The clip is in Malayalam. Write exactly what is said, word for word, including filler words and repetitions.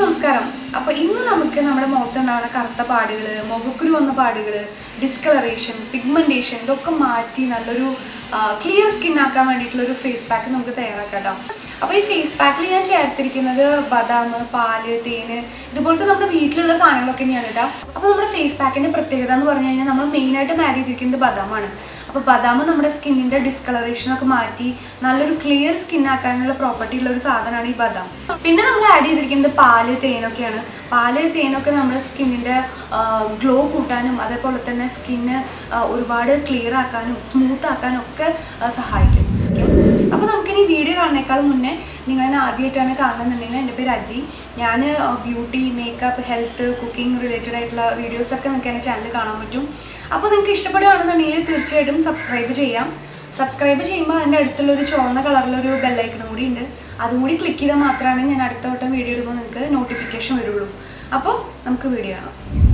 നമസ്കാരം. അപ്പോൾ ഇന്ന് നമുക്ക് നമ്മുടെ മുഖത്തുണ്ടാകുന്ന കറുത്ത പാടുകൾ, മുഖക്കുരു വന്ന പാടുകൾ, ഡിസ്കളറേഷൻ, പിഗ്മെന്റേഷൻ ഇതൊക്കെ മാറ്റി നല്ലൊരു ക്ലിയർ സ്കിൻ ആക്കാൻ വേണ്ടിയിട്ടുള്ളൊരു ഫേസ് പാക്ക് നമുക്ക് തയ്യാറാക്കാം കേട്ടോ. അപ്പോൾ ഈ ഫേസ് പാക്കിൽ ഞാൻ ചേർത്തിരിക്കുന്നത് ബദാം, പാല്, തേന് ഇതുപോലത്തെ നമ്മുടെ വീട്ടിലുള്ള സാധനങ്ങളൊക്കെ തന്നെയാണ് കേട്ടോ. അപ്പോൾ നമ്മുടെ ഫേസ് പാക്കിൻ്റെ പ്രത്യേകത എന്ന് പറഞ്ഞു കഴിഞ്ഞാൽ നമ്മൾ മെയിനായിട്ടും ആഡ് ചെയ്തിരിക്കുന്നത് ബദാമാണ്. അപ്പോൾ ബദാം നമ്മുടെ സ്കിന്നിൻ്റെ ഡിസ്കളറേഷനൊക്കെ മാറ്റി നല്ലൊരു ക്ലിയർ സ്കിൻ ആക്കാനുള്ള പ്രോപ്പർട്ടി ഉള്ള ഒരു സാധനമാണ് ഈ ബദാം. പിന്നെ നമ്മൾ ആഡ് ചെയ്തിരിക്കുന്നത് പാല്, തേനൊക്കെയാണ്. പാല്, തേനൊക്കെ നമ്മുടെ സ്കിന്നിൻ്റെ ഗ്ലോ കൂട്ടാനും അതേപോലെ തന്നെ സ്കിന്ന് ഒരുപാട് ക്ലിയർ ആക്കാനും സ്മൂത്ത് ആക്കാനും ഒക്കെ സഹായിക്കും. അപ്പോൾ നമുക്കിനി വീഡിയോ കാണുന്നേക്കാളും മുന്നേ നിങ്ങൾ ആദ്യമായിട്ടാണ് കാണുന്നുണ്ടെങ്കിൽ എൻ്റെ പേര് അജി. ഞാൻ beauty, makeup, health, cooking related ആയിട്ടുള്ള വീഡിയോസൊക്കെ നിങ്ങൾക്ക് എൻ്റെ ചാനലിൽ കാണാൻ പറ്റും. അപ്പോൾ നിങ്ങൾക്ക് ഇഷ്ടപ്പെടുകയാണെന്നുണ്ടെങ്കിൽ തീർച്ചയായിട്ടും സബ്സ്ക്രൈബ് ചെയ്യാം. സബ്സ്ക്രൈബ് ചെയ്യുമ്പോൾ അതിൻ്റെ അടുത്തുള്ളൊരു ചുവന്ന കളറിലൊരു ബെല്ലൈക്കണും കൂടി ഉണ്ട്. അതും കൂടി ക്ലിക്ക് ചെയ്താൽ മാത്രമാണ് ഞാൻ അടുത്ത വട്ടം വീഡിയോ ഇടുമ്പോൾ നിങ്ങൾക്ക് നോട്ടിഫിക്കേഷൻ വരുള്ളൂ. അപ്പോൾ നമുക്ക് വീഡിയോ കാണാം.